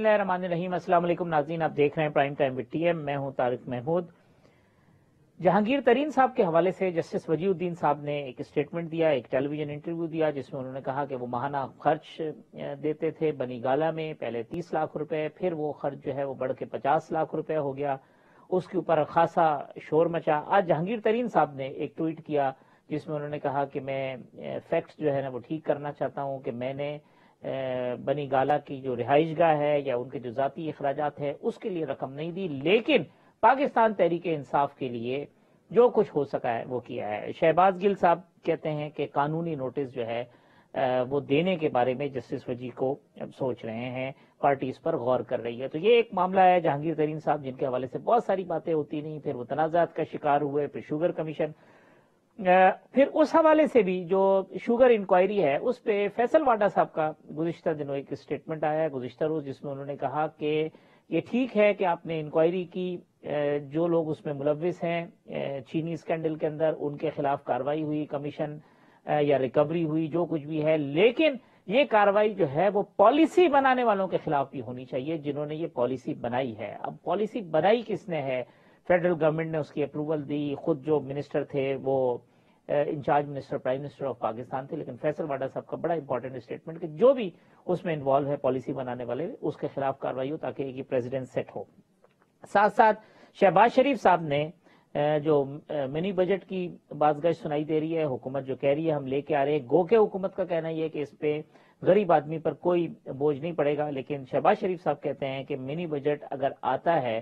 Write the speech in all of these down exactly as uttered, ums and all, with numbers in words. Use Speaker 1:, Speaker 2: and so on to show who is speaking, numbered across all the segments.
Speaker 1: बिस्मिल्लाहिर्रहमानिर्रहीम। अस्सलाम वालेकुम नाज़रीन, आप देख रहे हैं प्राइम टाइम विद टीएम। मैं हूं तारिक महमूद। जहांगीर तरीन साहब के हवाले से जस्टिस वजीउद्दीन साहब ने एक स्टेटमेंट दिया, एक टेलीविजन इंटरव्यू दिया, जिसमें उन्होंने कहा कि वो माहाना खर्च देते थे बनी गाला में, पहले तीस लाख रुपए, फिर वो खर्च जो है वो बढ़ के पचास लाख रुपए हो गया। उसके ऊपर खासा शोर मचा। आज जहांगीर तरीन साहब ने एक ट्वीट किया जिसमें उन्होंने कहा कि मैं फैक्ट्स जो है ना वो ठीक करना चाहता हूं कि मैंने बनी गाला की जो रिहाइश गाह है या उनके जो जाती अखराजात है उसके लिए रकम नहीं दी, लेकिन पाकिस्तान तहरीक इंसाफ के लिए जो कुछ हो सका है वो किया है। शहबाज गिल साहब कहते हैं कि कानूनी नोटिस जो है वो देने के बारे में जस्टिस वजी को सोच रहे हैं, पार्टी इस पर गौर कर रही है। तो ये एक मामला है जहांगीर तरीन साहब जिनके हवाले से बहुत सारी बातें होती नहीं, फिर वो तनाज़ात का शिकार हुए, फिर शुगर कमीशन, फिर उस हवाले से भी जो शुगर इंक्वायरी है उस पे फैसल वाडा साहब का गुज़िश्ता दिनों एक स्टेटमेंट आया है, गुज़िश्ता रोज, जिसमें उन्होंने कहा कि ये ठीक है कि आपने इंक्वायरी की, जो लोग उसमें मुलव्विस हैं चीनी स्कैंडल के अंदर उनके खिलाफ कार्रवाई हुई, कमीशन या रिकवरी हुई, जो कुछ भी है, लेकिन ये कार्रवाई जो है वो पॉलिसी बनाने वालों के खिलाफ भी होनी चाहिए जिन्होंने ये पॉलिसी बनाई है। अब पॉलिसी बनाई किसने है? फेडरल गवर्नमेंट ने उसकी अप्रूवल दी, खुद जो मिनिस्टर थे वो in-charge minister prime minister of Pakistan थे, लेकिन फैसल वाडा साहब का बड़ा इंपॉर्टेंट स्टेटमेंट कि जो भी उसमें इन्वॉल्व है पॉलिसी बनाने वाले उसके खिलाफ कार्रवाई हो ताकि एक प्रेसिडेंट सेट हो। साथ साथ शहबाज शरीफ साहब ने जो मिनी बजट की बातगश सुनाई दे रही है, हुकूमत जो कह रही है हम लेके आ रहे हैं, गो के हुकूमत का कहना यह है कि इस पे गरीब आदमी पर कोई बोझ नहीं पड़ेगा, लेकिन शहबाज शरीफ साहब कहते हैं कि मिनी बजट अगर आता है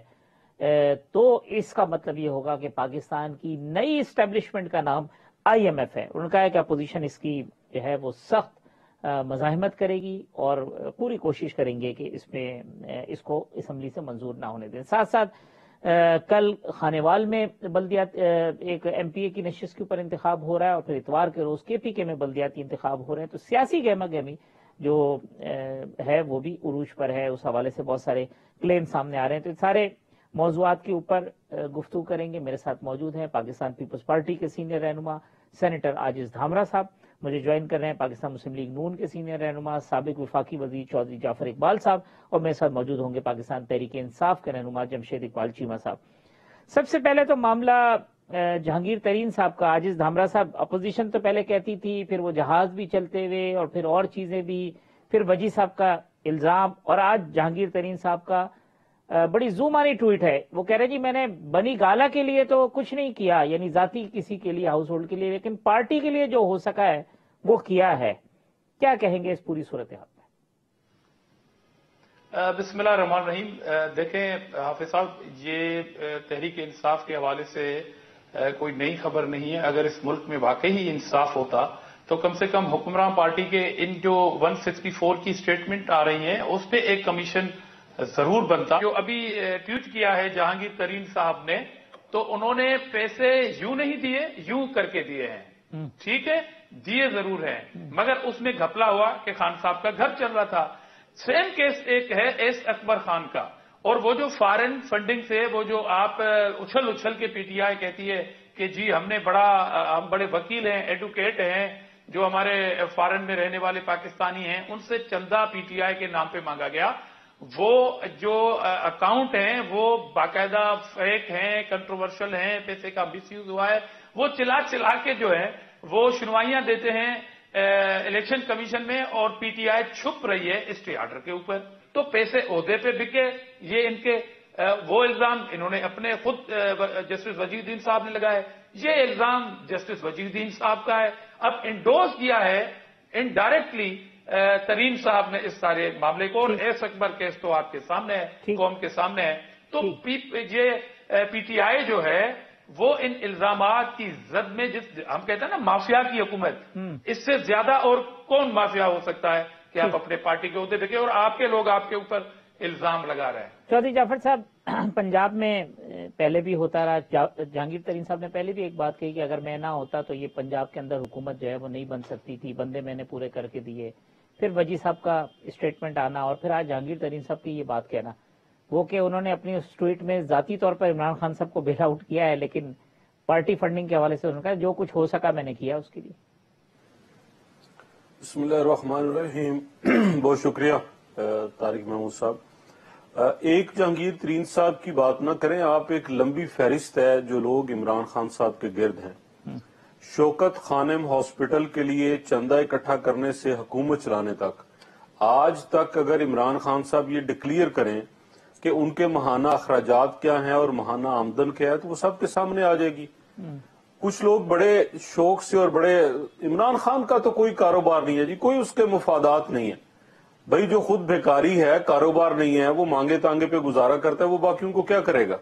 Speaker 1: तो इसका मतलब ये होगा कि पाकिस्तान की नई इस्टेब्लिशमेंट का नाम आईएमएफ है। उन्होंने कहा है कि अपोजिशन इसकी जो है वो सख्त मज़ाहमत करेगी और पूरी कोशिश करेंगे कि इसमें इसको असम्बली से मंजूर ना होने दें। साथ साथ आ, कल खानेवाल में बल्दियात एक एमपीए की नशिस्त के ऊपर इंतखाब हो रहा है और फिर इतवार के रोज केपी में बल्दियाती इंतखाब हो रहे हैं, तो सियासी गहमा गहमी जो आ, है वो भी उरूज पर है। उस हवाले से बहुत सारे क्लेम सामने आ रहे हैं। तो सारे मौजूआत के ऊपर गुफ्तगू करेंगे। मेरे साथ मौजूद हैं पाकिस्तान पीपल्स पार्टी के सीनियर रहनुमा सेनेटर आजिज धामरा साहब, मुझे ज्वाइन कर रहे हैं पाकिस्तान मुस्लिम लीग नून के सीनियर रहनुमा साबिक वफाकी वजीर चौधरी जाफर इकबाल साहब, और मेरे साथ मौजूद होंगे पाकिस्तान तहरीक इंसाफ के रहनुमा जमशेद इकबाल चीमा साहब। सबसे पहले तो मामला जहांगीर तरीन साहब का। आजिज धामरा साहब, अपोजिशन तो पहले कहती थी, फिर वो जहाज भी चलते हुए और फिर और चीजें भी, फिर वजी साहब का इल्जाम, और आज जहांगीर तरीन साहब का बड़ी जूमानी ट्वीट है। वो कह रहे जी मैंने बनी गाला के लिए तो कुछ नहीं किया, यानी जाती किसी के लिए, हाउस होल्ड के लिए, लेकिन पार्टी के लिए जो हो सका है वो किया है। क्या कहेंगे इस पूरी सूरत हाल में?
Speaker 2: बिस्मिल्लाह रहमान रहीम। देखें हाफिज साहब, ये तहरीक इंसाफ के हवाले से कोई नई खबर नहीं है। अगर इस मुल्क में वाकई ही इंसाफ होता तो कम से कम हुक्मरान पार्टी के इन जो एक सौ चौंसठ की स्टेटमेंट आ रही है उस पर एक कमीशन जरूर बनता। जो अभी ट्वीट किया है जहांगीर तरीन साहब ने, तो उन्होंने पैसे यूं नहीं दिए, यूं करके दिए हैं। ठीक है, दिए जरूर हैं, मगर उसमें घपला हुआ कि खान साहब का घर चल रहा था। सेम केस एक है एस अकबर खान का, और वो जो फॉरेन फंडिंग से वो जो आप उछल उछल के पीटीआई कहती है कि जी हमने बड़ा हम बड़े वकील हैं, एडवोकेट हैं, जो हमारे फॉरेन में रहने वाले पाकिस्तानी हैं, उनसे चंदा पीटीआई के नाम पे मांगा गया। वो जो अकाउंट हैं वो बाकायदा फेक हैं, कंट्रोवर्शियल हैं, पैसे का मिसयूज हुआ है। वो चिल्ला चिल्ला के जो है वो सुनवाइयां देते हैं इलेक्शन कमीशन में, और पीटीआई छुप रही है स्टे ऑर्डर के ऊपर। तो पैसे ओहदे पे बिके, ये इनके वो इल्जाम इन्होंने अपने खुद जस्टिस वजीउद्दीन साहब ने लगाए, ये इल्जाम जस्टिस वजीउद्दीन साहब का है। अब इंडोर्स किया है इनडायरेक्टली तरीन साहब ने इस सारे मामले को, और एस अकबर केस तो आपके सामने है, कौम के सामने है। तो पी, ये पीटीआई जो है वो इन इल्जामात की जद में, जिस हम कहते हैं ना माफिया की हुकूमत, इससे ज्यादा और कौन माफिया हो सकता है कि आप अपने पार्टी के उहदे देखें और आपके लोग आपके ऊपर इल्जाम लगा रहे हैं।
Speaker 1: चौधरी जाफर साहब, पंजाब में पहले भी होता रहा, जहांगीर तरीन साहब ने पहले भी एक बात कही कि अगर मैं ना होता तो ये पंजाब के अंदर हुकूमत जो है वो नहीं बन सकती थी, बंदे मैंने पूरे करके दिए। फिर वजी साहब का स्टेटमेंट आना और फिर आज जहांगीर तरीन साहब की ये बात कहना, वो कि उन्होंने अपनी उस ट्वीट में जाती तौर पर इमरान खान साहब को बेल आउट किया है, लेकिन पार्टी फंडिंग के हवाले से उन्होंने कहा जो कुछ हो सका मैंने किया उसके लिए।
Speaker 3: बिस्मिल्लाहिर्रहमानिर्रहीम। बहुत शुक्रिया तारिक महमूद साहब। ایک جہانگیر ترین صاحب کی بات نہ کریں، آپ ایک لمبی فہرست ہے جو لوگ عمران خان صاحب کے گرد ہیں، شوکت خانم ہاسپٹل کے لیے چندہ اکٹھا کرنے سے حکومت چلانے تک، آج تک اگر عمران خان صاحب یہ ڈکلیئر کریں کہ ان کے ماہانہ اخراجات کیا ہیں اور ماہانہ آمدن کیا ہے تو وہ سب کے سامنے آ جائے گی۔ کچھ لوگ بڑے شوق سے اور بڑے، عمران خان کا تو کوئی کاروبار نہیں ہے جی، کوئی اس کے مفادات نہیں ہے بھائی، جو خود بیکاری ہے، کاروبار نہیں ہے، وہ مانگے تانگے پہ گزارا کرتا ہے، وہ باقیوں کو کیا کرے گا؟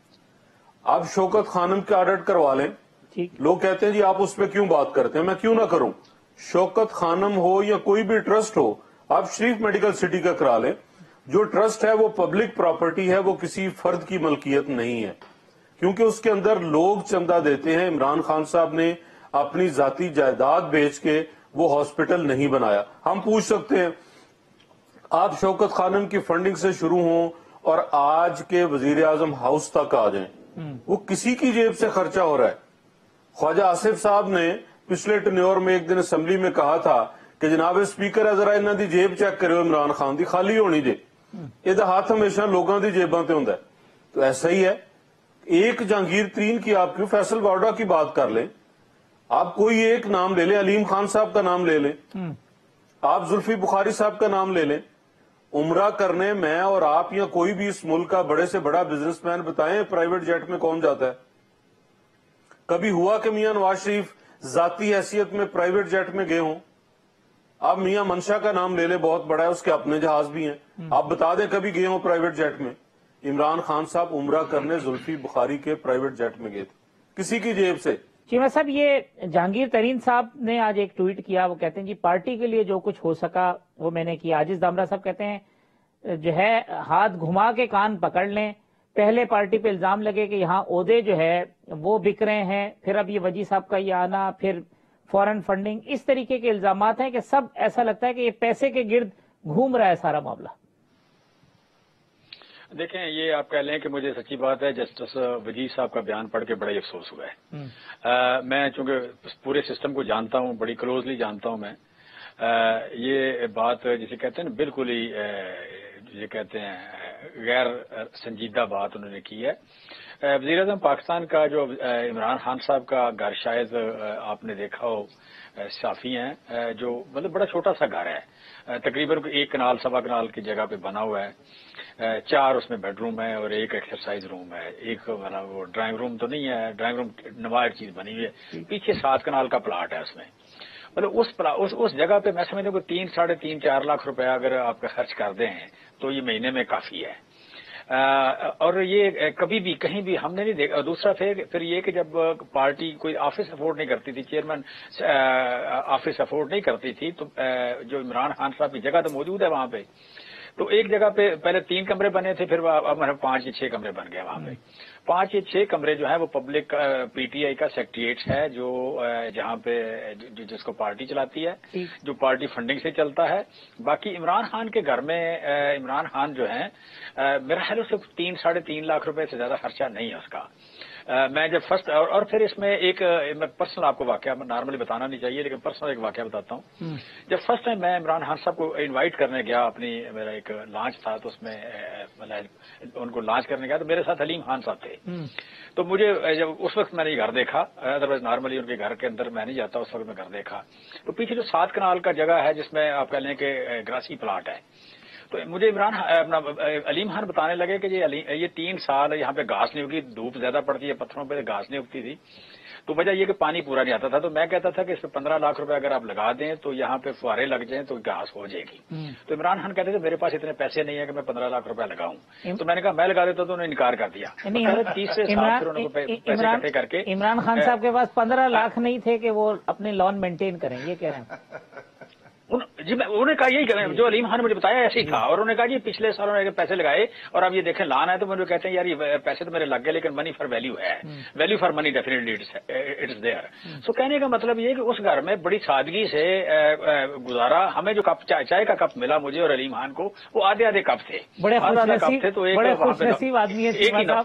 Speaker 3: آپ شوکت خانم کے آڈٹ کروا لیں، لوگ کہتے ہیں جی آپ اس پہ کیوں بات کرتے ہیں، میں کیوں نہ کروں؟ شوکت خانم ہو یا کوئی بھی ٹرسٹ ہو، آپ شریف میڈیکل سٹی کا کرا لیں، جو ٹرسٹ ہے وہ پبلک پراپرٹی ہے، وہ کسی فرد کی ملکیت نہیں ہے، کیونکہ اس کے اندر لوگ چندہ دیتے ہیں۔ عمران خان صاحب نے اپنی ذاتی جائیداد بیچ کے وہ ہاسپٹل نہیں بنایا۔ ہم پوچھ سکتے ہیں، آپ شوکت خانم کی فنڈنگ سے شروع ہوں اور آج کے وزیر اعظم ہاؤس تک آ جائیں، وہ کسی کی جیب سے خرچہ ہو رہا ہے۔ خواجہ آصف صاحب نے پچھلے ٹنیور میں ایک دن اسمبلی میں کہا تھا کہ جناب اسپیکر ہے ذرا انہاں دی جیب چیک کرو، عمران خان دی خالی ہونی دے، یہ ہاتھ ہمیشہ لوگاں دی جیباں تے ہوندا ہے۔ تو ایسا ہی ہے، ایک جہانگیر ترین کی آپ کیوں، فیصل واڈا کی بات کر لیں، آپ کوئی ایک نام لے لیں، علیم خان صاحب کا نام لے لیں، آپ زلفی بخاری صاحب کا نام لے لیں، عمرہ کرنے میں اور آپ یا کوئی بھی اس ملک کا بڑے سے بڑا بزنس مین بتائیں پرائیویٹ جیٹ میں کون جاتا ہے؟ کبھی ہوا کہ میاں نواز شریف ذاتی حیثیت میں پرائیویٹ جیٹ میں گئے ہوں؟ آپ میاں منشا کا نام لے لیں، بہت بڑا ہے، اس کے اپنے جہاز بھی ہیں، آپ بتا دیں کبھی گئے ہوں پرائیویٹ جیٹ میں؟ عمران خان صاحب عمرہ کرنے زلفی بخاری کے پرائیویٹ جیٹ میں گئے تھے، کسی کی جیب سے۔
Speaker 1: چیمہ صاحب، یہ جہانگیر ترین صاحب نے آج ایک ٹویٹ کیا، وہ کہتے ہیں جی پارٹی کے لیے جو کچھ ہو سکا وہ میں نے کیا۔ عاجز دامرا صاحب کہتے ہیں جو ہے ہاتھ گھما کے کان پکڑ لیں، پہلے پارٹی پہ الزام لگے کہ یہاں عہدے جو ہے وہ بک رہے ہیں، پھر اب یہ وجی صاحب کا یہ آنا، پھر فورن فنڈنگ، اس طریقے کے الزامات ہیں کہ سب ایسا لگتا ہے کہ یہ پیسے کے گرد گھوم رہا ہے سارا معاملہ۔
Speaker 4: دیکھیں، یہ آپ کہہ لیں کہ مجھے سچی بات ہے جسٹس وجی صاحب کا بیان پڑھ کے بڑا ہی افسوس ہوا ہے۔ آ, میں چونکہ پورے سسٹم کو جانتا ہوں، بڑی کلوزلی جانتا ہوں، میں آ, یہ بات جسے کہتے ہیں نا بالکل ہی یہ کہتے ہیں غیر سنجیدہ بات انہوں نے کی ہے۔ وزیر اعظم پاکستان کا جو عمران خان صاحب کا گھر، شاید آپ نے دیکھا ہو، صافی ہیں، جو مطلب بڑا چھوٹا سا گھر ہے، تقریباً ایک کنال سوا کنال کی جگہ پہ بنا ہوا ہے، چار اس میں بیڈ روم ہے اور ایک ایکسرسائز روم ہے، ایک مطلب وہ ڈرائنگ روم تو نہیں ہے، ڈرائنگ روم نمایاں چیز بنی ہوئی ہے، پیچھے سات کنال کا پلاٹ ہے اس میں۔ مطلب اس اس, اس جگہ پہ میں سمجھتا ہوں کہ تین ساڑھے تین چار لاکھ روپے اگر آپ کا خرچ کر دیں تو یہ مہینے میں کافی ہے۔ اور یہ کبھی بھی کہیں بھی ہم نے نہیں دیکھا۔ دوسرا پھر پھر یہ کہ جب پارٹی کوئی آفس افورڈ نہیں کرتی تھی، چیئرمین آفس افورڈ نہیں کرتی تھی، تو جو عمران خان صاحب کی جگہ تو موجود ہے وہاں پہ، تو ایک جگہ پہ پہلے تین کمرے بنے تھے، پھر اب پانچ یا چھ کمرے بن گئے وہاں پہ۔ پانچ یا چھ کمرے جو ہیں وہ پبلک پی ٹی آئی کا سیکریٹریٹ ہے، جو جہاں پہ جس کو پارٹی چلاتی ہے، جو پارٹی فنڈنگ سے چلتا ہے۔ باقی عمران خان کے گھر میں عمران خان جو ہیں، میرا خیال سے تین ساڑھے تین لاکھ روپے سے زیادہ خرچہ نہیں ہے اس کا۔ میں جب فرسٹ اور, اور پھر اس میں ایک میں پرسنل آپ کو واقعہ نارملی بتانا نہیں چاہیے لیکن پرسنل ایک واقعہ بتاتا ہوں۔ جب فرسٹ ٹائم میں عمران خان صاحب کو انوائٹ کرنے گیا، اپنی میرا ایک لانچ تھا تو اس میں ان کو لانچ کرنے گیا، تو میرے ساتھ حلیم خان صاحب تھے۔ تو مجھے جب اس وقت میں نے گھر دیکھا، ادروائز نارملی ان کے گھر کے اندر میں نہیں جاتا، اس وقت میں گھر دیکھا تو پیچھے جو سات کنال کا جگہ ہے جس میں آپ کہہ لیں کہ گراسی پلاٹ ہے، تو مجھے عمران اپنا علیم خان بتانے لگے کہ یہ تین سال یہاں پہ گھاس نہیں اگی، دھوپ زیادہ پڑتی ہے، پتھروں پہ گھاس نہیں اگتی تھی، تو وجہ یہ کہ پانی پورا نہیں آتا تھا۔ تو میں کہتا تھا کہ اس پہ پندرہ لاکھ روپے اگر آپ لگا دیں تو یہاں پہ فوارے لگ جائیں تو گھاس ہو جائے گی۔ تو عمران خان کہتے تھے میرے پاس اتنے پیسے نہیں ہیں کہ میں پندرہ لاکھ روپے لگاؤں، تو میں نے کہا میں لگا دیتا تو انہوں نے انکار کر دیا۔ تیسرے سال پھر انہوں نے پیسے اکٹھے کر کے،
Speaker 1: عمران خان صاحب کے پاس پندرہ لاکھ نہیں تھے کہ وہ اپنے لون مینٹین کریں، یہ کہہ رہے ہیں؟
Speaker 4: جی میں انہوں نے کہا یہی، جو علیم خان نے مجھے بتایا ایسے ہی تھا، اور انہوں نے کہا جی پچھلے سالوں نے پیسے لگائے اور اب یہ دیکھیں لان ہے، تو مجھے کہتے ہیں یار یہ پیسے تو میرے لگ گئے لیکن منی فار ویلیو ہے، value for money definitely it is there. So کہنے کا مطلب یہ کہ اس گھر میں بڑی سادگی سے گزارا، ہمیں جو کپ چائے کا کپ ملا مجھے اور علیم خان کو، وہ آدھے آدھے کپ تھے،
Speaker 1: بڑے خوش نصیب آدمی ہے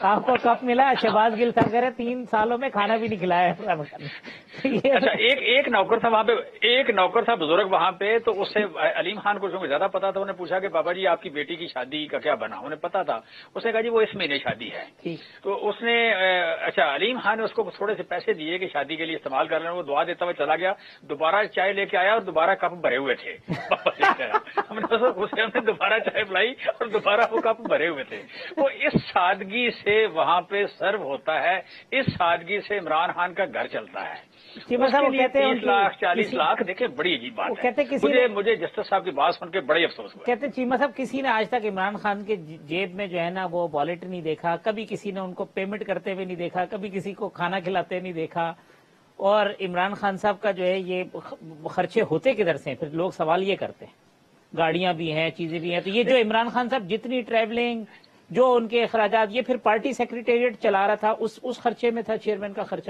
Speaker 1: آپ کو کپ ملا. شہباز گل صاحب کہہ رہے تین سالوں میں کھانا بھی نہیں کھلایا عمران خان نے.
Speaker 4: اچھا ایک ایک نوکر تھا وہاں پہ, ایک نوکر تھا بزرگ وہاں پہ, تو اس سے علیم خان کو زیادہ پتا تھا. انہوں نے پوچھا کہ بابا جی آپ کی بیٹی کی شادی کا کیا بنا, انہیں پتا تھا. اس نے کہا جی وہ اس مہینے شادی ہے. تو اس نے اچھا علیم خان نے اس کو تھوڑے سے پیسے دیے کہ شادی کے لیے استعمال کر رہے ہیں. وہ دعا دیتا ہوا چلا گیا, دوبارہ چائے لے کے آیا اور دوبارہ کپ بھرے ہوئے تھے. ہم نے دوبارہ چائے پلائی اور دوبارہ وہ کپ بھرے ہوئے تھے. وہ اس سادگی سے وہاں پہ سرو ہوتا ہے, اس سادگی سے عمران خان کا گھر چلتا ہے. تیس لاکھ چالیس لاکھ دیکھیں بڑی عجیب بات ہے. مجھے مجھے جسٹس صاحب کی بات سن کے بڑے افسوس ہوا.
Speaker 1: کہتے چیمہ صاحب کسی نے آج تک عمران خان کے جیب میں جو ہے نا وہ والیٹ نہیں دیکھا, کبھی کسی نے ان کو پیمنٹ کرتے ہوئے نہیں دیکھا, کبھی کسی کو کھانا کھلاتے نہیں دیکھا. اور عمران خان صاحب کا جو ہے یہ خرچے ہوتے کدھر سے ہیں؟ پھر لوگ سوال یہ کرتے ہیں, گاڑیاں بھی ہیں, چیزیں بھی ہیں. تو یہ جو عمران خان صاحب جتنی ٹریولنگ, جو ان کے اخراجات, یہ پھر پارٹی سیکریٹریٹ چلا رہا تھا, اس اس خرچے میں تھا چیئرمین کا خرچہ.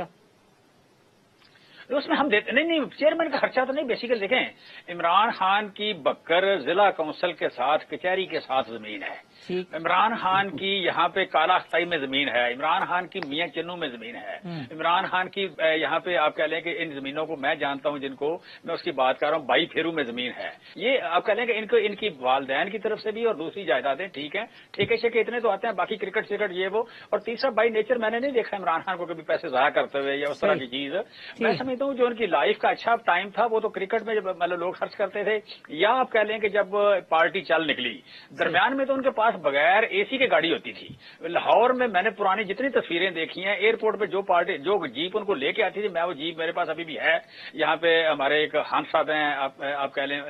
Speaker 4: اس میں ہم دیتے نہیں نہیں چیئرمین کا خرچہ تو نہیں. بیسیکلی دیکھیں عمران خان کی بکر ضلع کونسل کے ساتھ کچہری کے ساتھ زمین ہے. عمران خان کی یہاں پہ کالا اختائی میں زمین ہے. عمران خان کی میاں چنو میں زمین ہے. عمران خان کی یہاں پہ آپ کہہ لیں کہ ان زمینوں کو میں جانتا ہوں, جن کو میں اس کی بات کر رہا ہوں, بائی پھیرو میں زمین ہے. یہ آپ کہہ لیں کہ ان کو ان کی والدین کی طرف سے بھی اور دوسری جائیدادیں ٹھیک ہیں, ٹھیکے شیکے اتنے تو آتے ہیں, باقی کرکٹ شرکٹ یہ وہ. اور تیسرا بائی نیچر میں نے نہیں دیکھا عمران خان کو کبھی پیسے ضائع کرتے ہوئے یا اس طرح کی چیز. میں سمجھتا ہوں جو ان کی لائف کا اچھا ٹائم تھا وہ تو کرکٹ میں جب مطلب لوگ خرچ کرتے تھے, یا آپ کہہ لیں کہ جب پارٹی چل نکلی. درمیان میں تو ان کے پاس بغیر اے سی کی گاڑی ہوتی تھی. لاہور میں میں نے پرانی جتنی تصویریں دیکھی ہیں, ایئرپورٹ پہ جو پارٹی جو جیپ ان کو لے کے آتی تھی, میں وہ جیپ میرے پاس ابھی بھی ہے. یہاں پہ ہمارے ایک خان صاحب ہیں, آپ کہہ لیں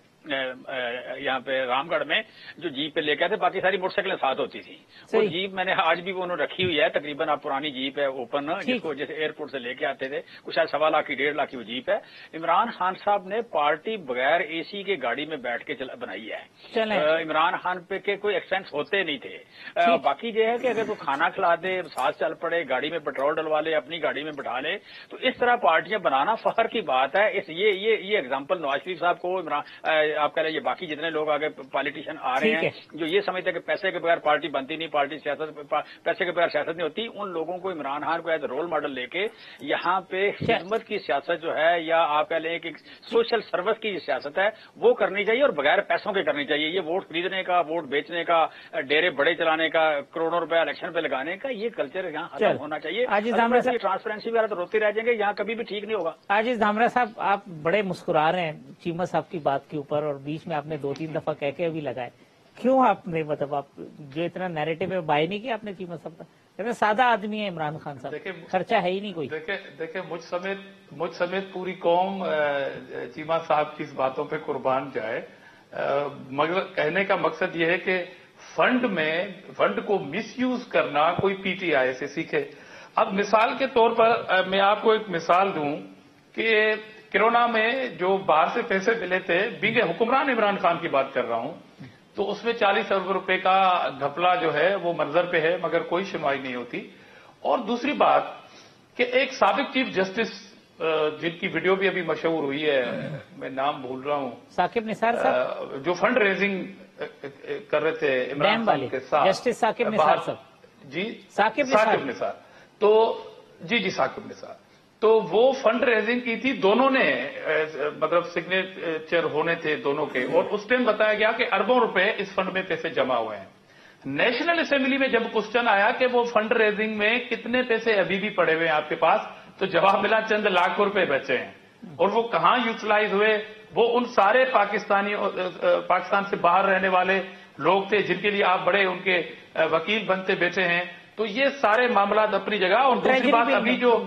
Speaker 4: یہاں پہ رام گڑھ میں, جو جیپ پہ لے کے آتے, باقی ساری موٹر سائیکلیں ساتھ ہوتی تھی. وہ جیپ میں نے آج بھی انہوں نے رکھی ہوئی ہے, تقریباً آپ پرانی جیپ ہے اوپن, جس کو جیسے ایئرپورٹ سے لے کے آتے تھے, کچھ شاید سوا لاکھ کی ڈیڑھ لاکھ کی وہ جیپ ہے. عمران خان صاحب نے پارٹی بغیر اے سی کے گاڑی میں بیٹھ کے بنائی ہے. عمران خان پہ کے کوئی ایکسپینس ہوتے نہیں تھے. باقی یہ ہے کہ اگر کوئی کھانا کھلا دے, ساتھ چل پڑے, گاڑی میں پیٹرول ڈلوا لے, اپنی گاڑی میں بٹھا لے, تو اس طرح پارٹیاں بنانا فخر کی بات ہے. اس یہ یہ یہ ایگزامپل نواز شریف صاحب کو, عمران آپ کہہ رہے یہ باقی جتنے لوگ آگے پالیٹیشین آ رہے ہیں جو یہ سمجھتے ہیں کہ پیسے کے بغیر پارٹی بنتی نہیں, پارٹی سیاست پیسے کے بغیر سیاست نہیں ہوتی, ان لوگوں کو عمران خان کو ایز رول ماڈل لے کے یہاں پہ خدمت کی سیاست جو ہے, یا آپ کہہ لیں کہ سوشل سروس کی سیاست ہے, وہ کرنی چاہیے اور بغیر پیسوں کے کرنی چاہیے. یہ ووٹ خریدنے کا, ووٹ بیچنے کا, ڈیرے بڑے چلانے کا, کروڑوں روپے الیکشن پہ لگانے کا, یہ کلچر یہاں ختم ہونا چاہیے. ٹرانسپیرنسی وغیرہ تو روتے رہ جائیں گے, یہاں کبھی بھی ٹھیک نہیں ہوگا.
Speaker 1: عاجز دھامرا صاحب, آپ بڑے مسکرا رہے ہیں چیمہ صاحب کی بات کے اوپر, اور بیچ میں آپ نے دو تین دفعہ کہہ کے بھی لگائے. کیوں آپ نے مطلب آپ جو اتنا نیریٹو ہے بائی نہیں کیا آپ نے چیمہ صاحب کا؟ کہتے سادہ آدمی ہے عمران خان صاحب, خرچہ ہے ہی نہیں کوئی.
Speaker 2: دیکھیں مجھ سمیت مجھ سمیت پوری قوم چیمہ صاحب کی اس باتوں پہ قربان جائے, مگر کہنے کا مقصد یہ ہے کہ فنڈ میں فنڈ کو مس یوز کرنا کوئی پی ٹی آئی سے سیکھے. اب مثال کے طور پر میں آپ کو ایک مثال دوں کہ کرونا میں جو باہر سے پیسے ملے تھے, بینگ حکمران عمران خان کی بات کر رہا ہوں, تو اس میں چالیس ارب روپے کا گھپلا جو ہے وہ منظر پہ ہے, مگر کوئی شمائی نہیں ہوتی. اور دوسری بات کہ ایک سابق چیف جسٹس جن کی ویڈیو بھی ابھی مشہور ہوئی ہے, میں نام بھول رہا ہوں,
Speaker 1: ثاقب نثار صاحب,
Speaker 2: جو فنڈ ریزنگ کر رہے تھے عمران خان کے ساتھ,
Speaker 1: جسٹس ثاقب نثار صاحب,
Speaker 2: جی
Speaker 1: ثاقب
Speaker 2: نثار, تو جی جی ثاقب نثار, تو وہ فنڈ ریزنگ کی تھی, دونوں نے مطلب سگنیچر ہونے تھے دونوں کے, اور اس ٹائم بتایا گیا کہ اربوں روپے اس فنڈ میں پیسے جمع ہوئے ہیں. نیشنل اسمبلی میں جب کوشچن آیا کہ وہ فنڈ ریزنگ میں کتنے پیسے ابھی بھی پڑے ہوئے ہیں آپ کے پاس, تو جواب ملا چند لاکھ روپے بچے ہیں. اور وہ کہاں یوٹیلائز ہوئے, وہ ان سارے پاکستانی پاکستان سے باہر رہنے والے لوگ تھے جن کے لیے آپ بڑے ان کے وکیل بنتے بیٹھے ہیں. تو یہ سارے معاملات اپنی جگہ. اور دوسری بات ابھی جو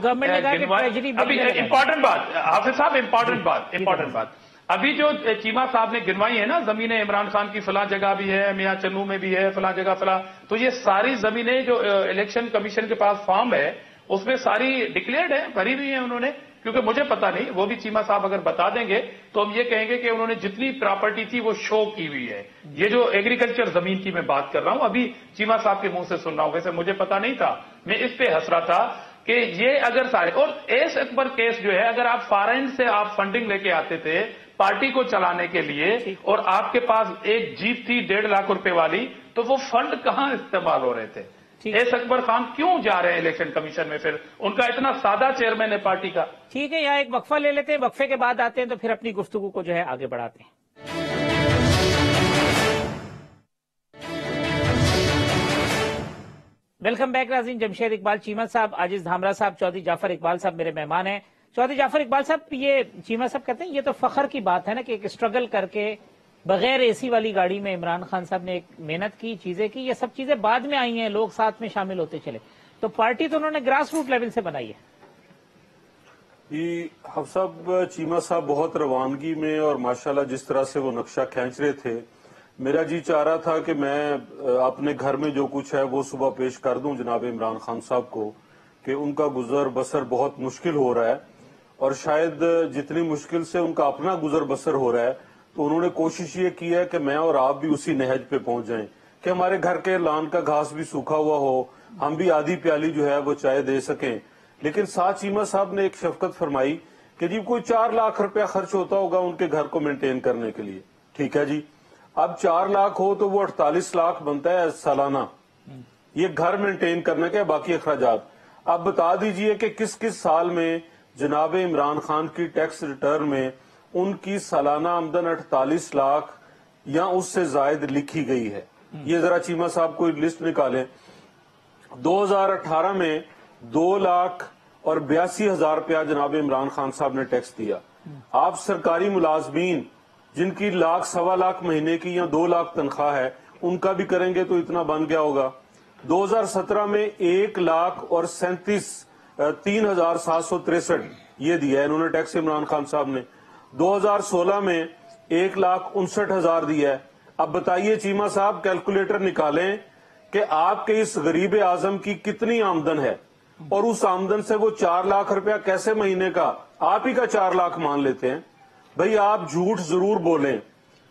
Speaker 2: ابھی امپورٹنٹ بات حافظ صاحب, امپورٹنٹ بات امپورٹنٹ بات ابھی جو چیمہ صاحب نے گنوائی ہے نا, زمینیں عمران خان کی فلاں جگہ بھی ہے, میاں چنو میں بھی ہے, فلاں جگہ فلاں, تو یہ ساری زمینیں جو الیکشن کمیشن کے پاس فارم ہے اس میں ساری ڈکلیئرڈ ہے, بھری ہوئی ہیں انہوں نے. کیونکہ مجھے پتا نہیں, وہ بھی چیمہ صاحب اگر بتا دیں گے تو ہم یہ کہیں گے کہ انہوں نے جتنی پراپرٹی تھی وہ شو کی ہوئی ہے. یہ جو ایگریکلچر زمین کی میں بات کر رہا ہوں, ابھی چیمہ صاحب کے منہ سے سن رہا ہوں, ویسے مجھے پتا نہیں تھا, میں اس پہ ہنس رہا تھا کہ یہ اگر سارے. اور ایس اکبر کیس جو ہے, اگر آپ فارن سے آپ فنڈنگ لے کے آتے تھے پارٹی کو چلانے کے لیے, اور آپ کے پاس ایک جیپ تھی ڈیڑھ لاکھ روپے والی, تو وہ فنڈ کہاں استعمال ہو رہے تھے؟ एस अकबर खान क्यों जा रहे हैं इलेक्शन कमीशन में? फिर उनका इतना सादा चेयरमैन है पार्टी का।
Speaker 1: ठीक है, यहाँ एक वक्फा ले लेते हैं, वक्फे के बाद आते हैं तो फिर अपनी गुफ्तगू को जो है आगे बढ़ाते हैं। वेलकम बैक नाज़रीन। जमशेद इकबाल चीमा साहब, आजिज धामरा साहब, चौधरी जाफर इकबाल साहब मेरे मेहमान हैं। चौधरी जाफर इकबाल साहब, ये चीमा साहब कहते हैं ये तो फखर की बात है ना कि एक स्ट्रगल करके बगैर एसी वाली गाड़ी में इमरान खान साहब ने एक मेहनत की, चीजें की, ये सब चीजें बाद में आई हैं, लोग साथ में शामिल होते चले, तो पार्टी तो उन्होंने ग्रास रूट लेवल से बनाई है।
Speaker 3: ये हम सब चीमा साहब बहुत रवानगी में और माशाल्लाह जिस तरह से वो नक्शा खींच रहे थे, मेरा जी चाह रहा था कि मैं अपने घर में जो कुछ है वो सुबह पेश कर दूं जनाब इमरान खान साहब को कि उनका गुजर बसर बहुत मुश्किल हो रहा है और शायद जितनी मुश्किल से उनका अपना गुजर बसर हो रहा है तो उन्होंने कोशिश ये की है कि मैं और आप भी उसी नहज पे पहुंच जाएं कि हमारे घर के लान का घास भी सूखा हुआ हो, हम भी आधी प्याली जो है वो चाय दे सकें। लेकिन साथ चीमा साहब ने एक शफकत फरमाई कि जी कोई चार लाख रुपया खर्च होता होगा उनके घर को मेंटेन करने के लिए। ठीक है जी, अब चार लाख हो तो वो अड़तालीस लाख बनता है सालाना, ये घर मेंटेन करने के बाकी अखराजात। अब बता दीजिए कि किस किस साल में जनाब इमरान खान की टैक्स रिटर्न में उनकी सालाना आमदन अड़तालीस लाख या उससे जायद लिखी गई है। ये जरा चीमा साहब को लिस्ट निकालें। दो हजार अठारह में दो लाख और बयासी हजार रुपया जनाब इमरान खान साहब ने टैक्स दिया। आप सरकारी मुलाजमीन जिनकी लाख सवा लाख महीने की या दो लाख तनख्वाह है उनका भी करेंगे तो इतना बन गया होगा। दो हजार सत्रह में एक लाख और सैंतीस तीन हजार सात सौ तिरसठ ये दिया है इन्होंने टैक्स इमरान खान साहब ने। दो हजार सोलह में एक लाख उनसठ हजार दिया है। अब बताइए चीमा साहब, कैलकुलेटर निकालें कि आपके इस गरीब आजम की कितनी आमदन है और उस आमदन से वो चार लाख रुपया कैसे महीने का आप ही का चार लाख मान लेते हैं। भाई आप झूठ जरूर बोलें,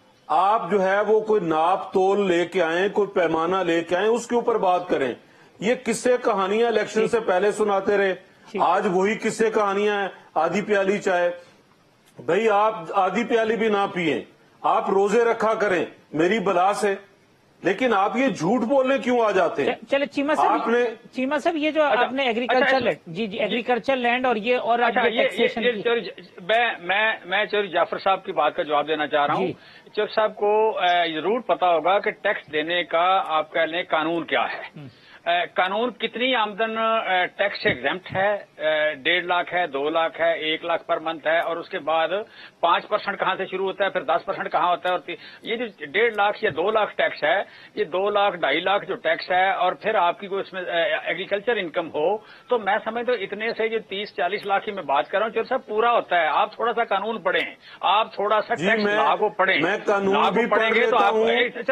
Speaker 3: आप जो है वो कोई नाप तोल लेके आए, कोई पैमाना लेके आए, उसके ऊपर बात करें। ये किस्से कहानियां इलेक्शन से पहले सुनाते रहे, आज वही किस्से कहानियां हैं, आधी प्याली चाय। भाई आप आधी प्याली भी ना पिए, आप रोजे रखा करें मेरी बला से, लेकिन आप ये झूठ बोलने क्यों आ जाते हैं?
Speaker 1: चले चीमा साहब,
Speaker 3: आपने
Speaker 1: चीमा साहब ये जो अच्छा, आपने एग्रीकल्चर लैंड, जी जी एग्रीकल्चर लैंड और ये और
Speaker 4: अच्छा,
Speaker 1: ये,
Speaker 4: ये,
Speaker 1: टैक्सेशन
Speaker 4: ये, ये मैं मैं मैं चौधरी जाफर साहब की बात का जवाब देना चाह रहा हूँ। चौधरी साहब को जरूर पता होगा कि टैक्स देने का आप कह लें कानून क्या है। कानून कितनी आमदन टैक्स से एग्जेम्प्ट है, डेढ़ लाख है, दो लाख है, एक लाख पर मंथ है, और उसके बाद पांच परसेंट कहाँ से शुरू होता है, फिर दस परसेंट कहाँ होता है, और ये जो डेढ़ लाख या दो लाख टैक्स है, ये दो लाख ढाई लाख जो टैक्स है, और फिर आपकी कोई इसमें एग्रीकल्चर इनकम हो, तो मैं समझता हूँ इतने से जो तीस चालीस लाख की मैं बात कर रहा हूँ, चलो सब पूरा होता है। आप थोड़ा सा कानून पढ़ें, आप थोड़ा सा टैक्स लॉ को पढ़ें,
Speaker 3: मैं कानून भी
Speaker 4: पढ़ेंगे तो आप चल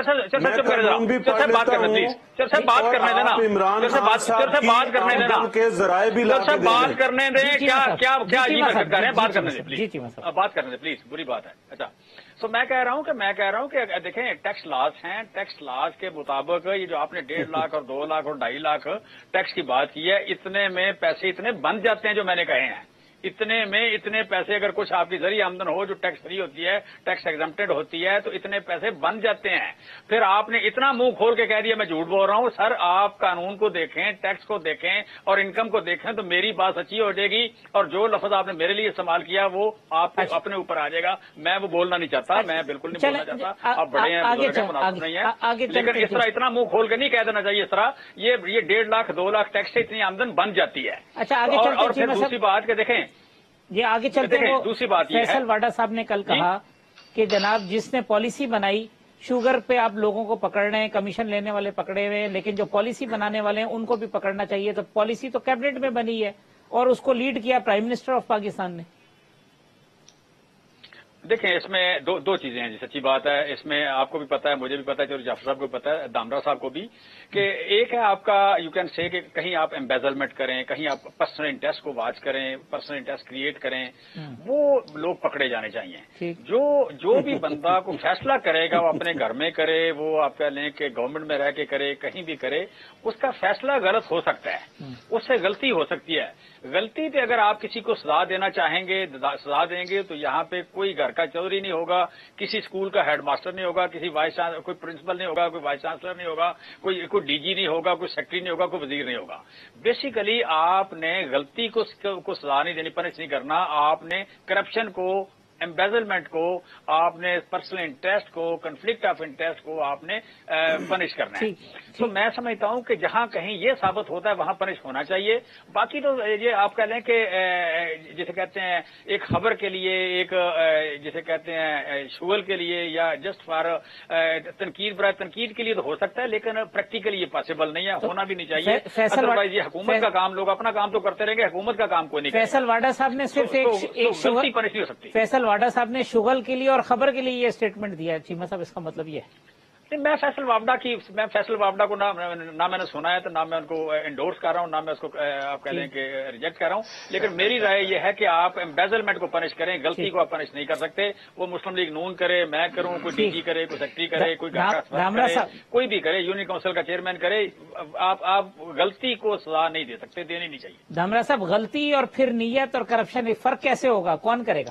Speaker 4: सर बात करने प्लीज, चल सर बात करने देना,
Speaker 3: इमरान खान
Speaker 4: साहब से बात करने देना
Speaker 3: के जराए भी
Speaker 4: सर बात करने दें। क्या क्या क्या अजीब हरकत कर रहे हैं, बात करने दें
Speaker 1: प्लीज,
Speaker 4: प्लीज बात करने दें प्लीज, बुरी बात है। अच्छा, तो मैं कह रहा हूं कि मैं कह रहा हूं कि देखें टैक्स लॉज हैं, टैक्स लॉज के मुताबिक ये जो आपने डेढ़ लाख और दो लाख और ढाई लाख टैक्स की बात की है, इतने में पैसे इतने बन जाते हैं जो मैंने कहे हैं। इतने में इतने पैसे अगर कुछ आपकी जरिए आमदन हो जो टैक्स फ्री होती है, टैक्स एग्जम्प्टेड होती है, तो इतने पैसे बन जाते हैं। फिर आपने इतना मुंह खोल के कह दिया मैं झूठ बोल रहा हूं। सर आप कानून को देखें, टैक्स को देखें और इनकम को देखें तो मेरी बात सच्ची हो जाएगी, और जो लफ्ज आपने मेरे लिए इस्तेमाल किया वो आपको अच्छा। अपने ऊपर आ जाएगा। मैं वो बोलना नहीं चाहता, मैं बिल्कुल नहीं बोलना चाहता। आप बड़े हैं, मुनासिब नहीं है, लेकिन इस तरह इतना मुंह खोल के नहीं कह देना चाहिए। इस तरह ये ये डेढ़ लाख दो लाख टैक्स से इतनी आमदन बन जाती है।
Speaker 1: अच्छा, आगे
Speaker 4: और, और फिर दूसरी बात के देखें,
Speaker 1: ये आगे चलते हैं।
Speaker 4: दूसरी बात ये है,
Speaker 1: फैसल वाडा साहब ने कल कहा कि जनाब जिसने पॉलिसी बनाई, शुगर पे आप लोगों को पकड़ रहे हैं, कमीशन लेने वाले पकड़े हुए हैं, लेकिन जो पॉलिसी बनाने वाले हैं उनको भी पकड़ना चाहिए। तो पॉलिसी तो कैबिनेट में बनी है और उसको लीड किया प्राइम मिनिस्टर ऑफ पाकिस्तान ने।
Speaker 4: देखें इसमें दो दो चीजें हैं जी, सच्ची बात है। इसमें आपको भी पता है, मुझे भी पता है, चौधरी जाफर साहब को पता है, दामरा साहब को भी, कि एक है आपका यू कैन से कि कहीं आप एम्बेजलमेंट करें, कहीं आप पर्सनल इंटरेस्ट को वॉच करें, पर्सनल इंटरेस्ट क्रिएट करें, वो लोग पकड़े जाने चाहिए। जो जो भी बंदा को फैसला करेगा वो अपने घर में करे, वो आप कह लें कि गवर्नमेंट में रह के करे, कहीं भी करे, उसका फैसला गलत हो सकता है, उससे गलती हो सकती है। गलती पे अगर आप किसी को सजा देना चाहेंगे, सजा देंगे, तो यहाँ पे कोई घर लड़का चौधरी नहीं होगा, किसी स्कूल का हेड मास्टर नहीं होगा, किसी वाइस कोई प्रिंसिपल नहीं होगा, कोई वाइस चांसलर नहीं होगा, कोई कोई डीजी नहीं होगा, कोई सेक्रेटरी नहीं होगा, कोई वजीर नहीं होगा। बेसिकली आपने गलती को को सजा नहीं देनी, पनिश नहीं करना, आपने करप्शन को, एम्बेजलमेंट को, आपने पर्सनल इंटरेस्ट को, कन्फ्लिक्ट ऑफ इंटरेस्ट को आपने पनिश करना है। तो मैं समझता हूं कि जहां कहीं ये साबित होता है वहां पनिश होना चाहिए। बाकी तो ये आप कह लें कि जिसे कहते हैं एक खबर के लिए, एक जिसे कहते हैं शुगल के लिए या जस्ट फॉर तनकीद बराए तनकीद के लिए तो हो सकता है, लेकिन प्रैक्टिकली ये पॉसिबल नहीं है, तो होना भी नहीं चाहिए। अदरवाइज ये हुकूमत का काम, लोग अपना काम तो करते रहेंगे, हुकूमत का काम कोई नहीं।
Speaker 1: फैसल वाडा साहब ने सिर्फ एक
Speaker 4: गलती पनिश नहीं हो सकती।
Speaker 1: फैसल वाडा साहब ने शुगल के लिए और खबर के लिए ये स्टेटमेंट दिया है। चीमा साहब, इसका मतलब ये है?
Speaker 4: नहीं, मैं फैसल वावडा की मैं फैसल वावडा को ना ना मैंने सुना है, तो ना मैं उनको एंडोर्स कर रहा हूं, ना मैं उसको आप कह लें कि रिजेक्ट कर रहा हूं। लेकिन मेरी राय ये है कि आप एम्बेजलमेंट को पनिश करें, गलती को आप पनिश नहीं कर सकते। वो मुस्लिम लीग नून करे, मैं करूं, कोई डीजी करे, कोई सेक्रेटरी करे, कोई करे, कोई भी करे, यूनियन काउंसिल का चेयरमैन करे, आप आप गलती को सजा नहीं दे सकते, देनी नहीं चाहिए।
Speaker 1: धामरा साहब, गलती और फिर नीयत और करप्शन, फर्क कैसे होगा, कौन करेगा?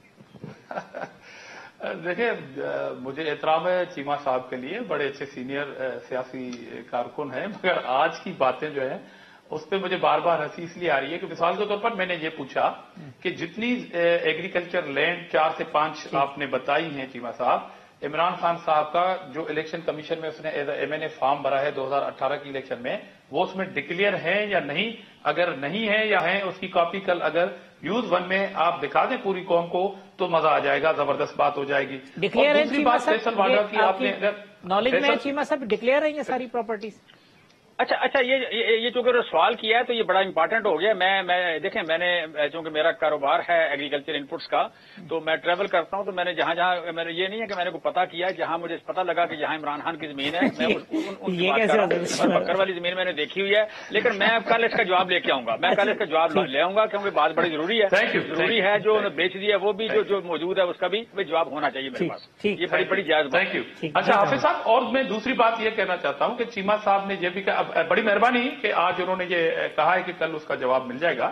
Speaker 2: देखिए, मुझे एहतराम है चीमा साहब के लिए, बड़े अच्छे सीनियर सियासी कारकुन हैं, मगर आज की बातें जो है उस पर मुझे बार बार हंसी इसलिए आ रही है कि मिसाल के तौर पर मैंने ये पूछा कि जितनी एग्रीकल्चर लैंड चार से पांच आपने बताई हैं चीमा साहब, इमरान खान साहब का जो इलेक्शन कमीशन में उसने as M N A form भरा है दो हज़ार अठारह की इलेक्शन में, वो उसमें डिक्लेयर है या नहीं? अगर नहीं है या है, उसकी कॉपी कल अगर न्यूज वन में आप दिखा दें पूरी कौम को तो मजा आ जाएगा, जबरदस्त बात हो जाएगी।
Speaker 1: डिक्लेयर है
Speaker 2: दूसरी बात फैसल वाडा की, आपने अगर
Speaker 1: नॉलेज में चीमा साहब डिक्लेयर है ये सारी प्रॉपर्टीज?
Speaker 4: अच्छा अच्छा ये ये, ये चूंकि सवाल किया है तो ये बड़ा इंपॉर्टेंट हो गया। मैं मैं देखें, मैंने चूंकि मेरा कारोबार है एग्रीकल्चर इनपुट्स का, तो मैं ट्रैवल करता हूं, तो मैंने जहां जहां मैंने ये नहीं है कि मैंने को पता किया, जहां मुझे पता लगा कि जहां इमरान खान की जमीन है, मैं उनकी बात कर रहा हूं। बकर वाली जमीन मैंने देखी हुई है, लेकिन मैं कल इसका जवाब लेके आऊंगा, मैं कल इसका जवाब ले आऊंगा, क्योंकि बात बड़ी जरूरी है। जरूरी है जो बेच दिया वो भी, जो जो मौजूद है उसका भी जवाब होना चाहिए मेरे पास। ये बड़ी बड़ी जायज बात।
Speaker 2: Thank you. अच्छा हाफिज साहब, और मैं दूसरी बात ये कहना चाहता हूं कि चीमा साहब ने ये भी कहा, बड़ी मेहरबानी कि आज उन्होंने ये कहा है कि कल उसका जवाब मिल जाएगा।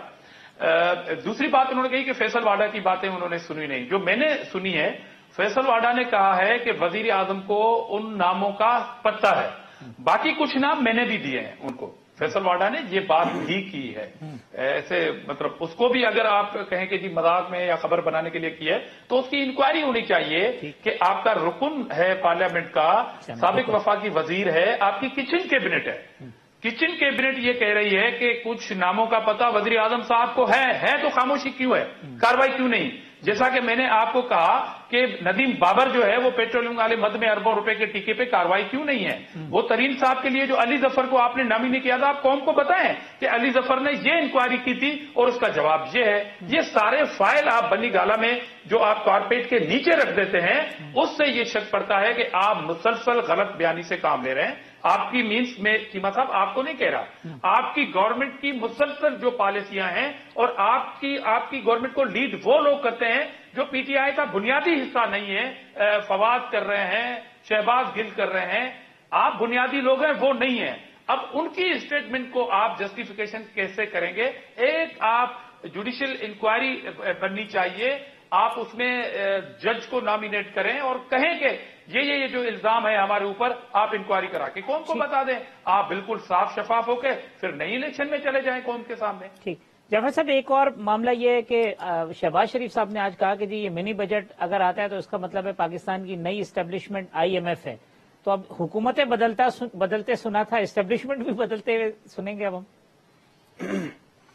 Speaker 2: दूसरी बात उन्होंने कही कि फैसल वाडा की बातें उन्होंने सुनी नहीं। जो मैंने सुनी है, फैसल वाडा ने कहा है कि वजीर आजम को उन नामों का पता है, बाकी कुछ नाम मैंने भी दिए हैं उनको। फैसल वाडा ने ये बात भी की है। ऐसे मतलब उसको भी अगर आप कहें कि जी मजाक में या खबर बनाने के लिए की है, तो उसकी इंक्वायरी होनी चाहिए कि आपका रुकन है पार्लियामेंट का, साबिक वफाकी वजीर है, आपकी किचन कैबिनेट है, किचन कैबिनेट ये कह रही है कि कुछ नामों का पता वजीर आजम साहब को है, है तो खामोशी क्यों है, कार्रवाई क्यों नहीं? जैसा कि मैंने आपको कहा कि नदीम बाबर जो है वो पेट्रोलियम वाले मद में अरबों रुपए के टीके पे कार्रवाई क्यों नहीं है? वो तरीन साहब के लिए जो अली जफर को आपने नामिनी किया था, आप कौम को बताएं कि अली जफर ने ये इंक्वायरी की थी और उसका जवाब ये है। ये सारे फाइल आप बनी गाला में जो आप कारपेट के नीचे रख देते हैं, उससे ये शक पड़ता है कि आप मुसलसल गलत बयानी से काम ले रहे हैं। आपकी मीन्स में चीमा साहब आपको नहीं कह रहा, आपकी गवर्नमेंट की मुसलसल जो पॉलिसियां हैं, और आपकी आपकी गवर्नमेंट को लीड वो लोग करते हैं जो पीटीआई का बुनियादी हिस्सा नहीं है। फवाद कर रहे हैं, शहबाज गिल कर रहे हैं, आप बुनियादी लोग हैं, वो नहीं है। अब उनकी स्टेटमेंट को आप जस्टिफिकेशन कैसे करेंगे? एक आप जुडिशियल इंक्वायरी बननी चाहिए, आप उसमें जज को नॉमिनेट करें और कहें कि ये ये ये जो इल्जाम है हमारे ऊपर, आप इंक्वायरी करा के कौन को बता दें। आप बिल्कुल साफ शफाफ होकर फिर नई इलेक्शन में चले जाएं कौन के सामने।
Speaker 1: ठीक। जाफर साहब, एक और मामला ये है कि शहबाज शरीफ साहब ने आज कहा कि जी ये मिनी बजट अगर आता है तो इसका मतलब है पाकिस्तान की नई इस्टेब्लिशमेंट आईएमएफ है। तो अब हुकूमतें बदलता सु, बदलते सुना था, इस्टेब्लिशमेंट भी बदलते हुए सुनेंगे अब हम।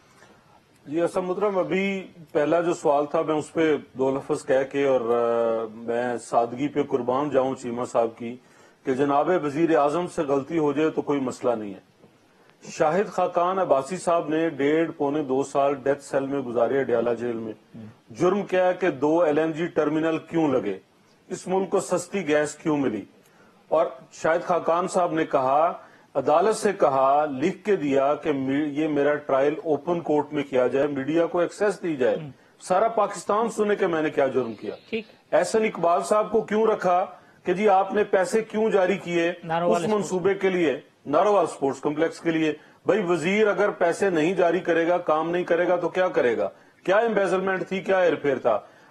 Speaker 3: जी असम मुहतरम, अभी पहला जो सवाल था मैं उस पर दो लफ्ज कह के और आ, मैं सादगी पे कुर्बान जाऊं चीमा साहब की कि जनाब वजीर आजम से गलती हो जाए तो कोई मसला नहीं है। शाहिद खाकान अब्बासी साहब ने डेढ़ पौने दो साल डेथ सेल में गुजारे अडयाला जेल में। जुर्म क्या है कि दो एलएनजी टर्मिनल क्यों लगे, इस मुल्क को सस्ती गैस क्यों मिली, और शाहिद खाकान साहब ने कहा, अदालत से कहा, लिख के दिया कि ये मेरा ट्रायल ओपन कोर्ट में किया जाए, मीडिया को एक्सेस दी जाए, सारा पाकिस्तान सुने कि मैंने क्या जुर्म किया। एहसन इकबाल साहब को क्यों रखा कि जी आपने पैसे क्यों जारी किए उस मंसूबे के लिए, नारोवाल स्पोर्ट्स कॉम्प्लेक्स के लिए। भाई वजीर अगर पैसे नहीं जारी करेगा, काम नहीं करेगा तो क्या करेगा? क्या एम्बेजलमेंट थी, क्या हेरफेर था?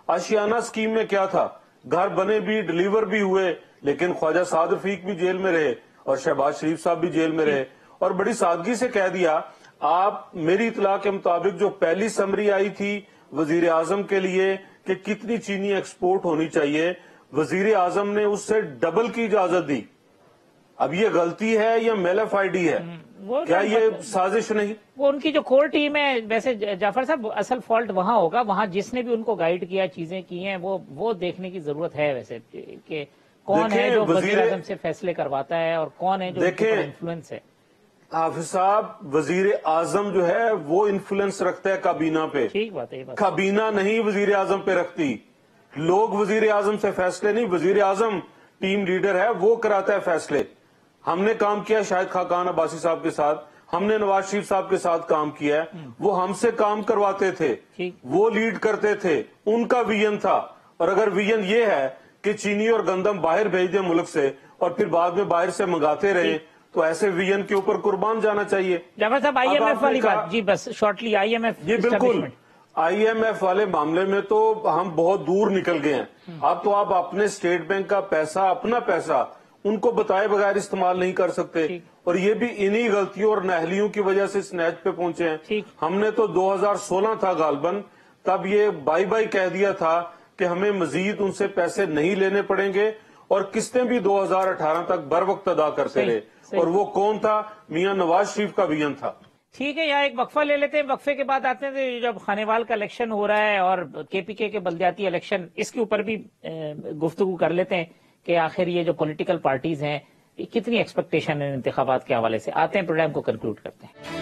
Speaker 3: आशियाना स्कीम में क्या था, घर बने भी, डिलीवर भी हुए, लेकिन ख्वाजा साद रफीक भी जेल में रहे और शहबाज शरीफ साहब भी जेल में रहे, और बड़ी सादगी से कह दिया। आप मेरी इतला के मुताबिक जो पहली समरी आई थी वजीर आजम के लिए कि कितनी चीनी एक्सपोर्ट होनी चाहिए, वजीर आजम ने उससे डबल की इजाजत दी। अब ये गलती है या मेलफ आईडी है?
Speaker 1: वो
Speaker 3: क्या ये साजिश नहीं?
Speaker 1: वो उनकी जो कोर टीम है, वैसे जाफर साहब असल फॉल्ट वहां होगा, वहां जिसने भी उनको गाइड किया, चीजें की हैं, वो वो देखने की जरूरत है वैसे कि कौन है जो वजीर आजम से फैसले करवाता है और कौन है जो इन्फ्लुएंस है।
Speaker 3: हाफिज साहब, वजीर आजम जो है वो इन्फ्लुएंस रखता है काबीना पे,
Speaker 1: ठीक बात है,
Speaker 3: काबीना नहीं वजीर आजम पे रखती। लोग वजीर आजम से फैसले नहीं, वजीर आजम टीम लीडर है, वो कराता है फैसले। हमने काम किया शाहिद खाकान अब्बासी साहब के साथ, हमने नवाज शरीफ साहब के साथ काम किया है, वो हमसे काम करवाते थे, वो लीड करते थे, उनका विजन था। और अगर विजन ये है कि चीनी और गंदम बाहर भेज दें मुल्क से और फिर बाद में बाहर से मंगाते रहे, तो ऐसे विजन के ऊपर कुर्बान जाना चाहिए।
Speaker 1: जाफर साहब, आईएमएफ वाली बात जी, बस शॉर्टली आईएमएफ।
Speaker 3: जी बिल्कुल, आईएमएफ वाले मामले में तो हम बहुत दूर निकल गए हैं। अब तो आप अपने स्टेट बैंक का पैसा, अपना पैसा उनको बताए बगैर इस्तेमाल नहीं कर सकते, और ये भी इन्हीं गलतियों और नाहलियों की वजह से स्नैच पे पहुंचे हैं। हमने तो दो हज़ार सोलह था गालबन, तब ये बाई बाई कह दिया था कि हमें मजीद उनसे पैसे नहीं लेने पड़ेंगे, और किस्तें भी दो हज़ार अठारह तक बर वक्त अदा करते रहे। और वो कौन था? मियां नवाज शरीफ का विजन था।
Speaker 1: ठीक है, यहाँ एक वक्फा ले लेते हैं, वक्फे के बाद आते हैं जब खानेवाल का इलेक्शन हो रहा है और केपीके के बलदियाती इलेक्शन, इसके ऊपर भी गुफ्तगू कर लेते हैं कि आखिर ये जो पॉलिटिकल पार्टीज हैं कितनी एक्सपेक्टेशन है इंतखाबात के हवाले से। आते हैं, प्रोग्राम को कंक्लूड करते हैं।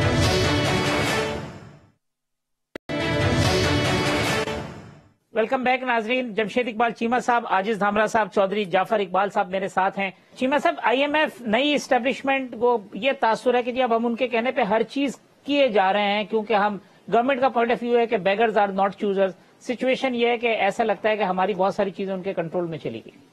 Speaker 1: वेलकम बैक नाजरीन। जमशेद इकबाल चीमा साहब, आजिज धामरा साहब, चौधरी जाफर इकबाल साहब मेरे साथ हैं। चीमा साहब, आईएमएफ नई इस्टेब्लिशमेंट को ये तासुर है कि जी अब हम उनके कहने पे हर चीज किए जा रहे हैं, क्योंकि हम गवर्नमेंट का पॉइंट ऑफ व्यू है कि beggars are not choosers. Situation ये है कि ऐसा लगता है कि हमारी बहुत सारी चीजें उनके कंट्रोल में चली गई।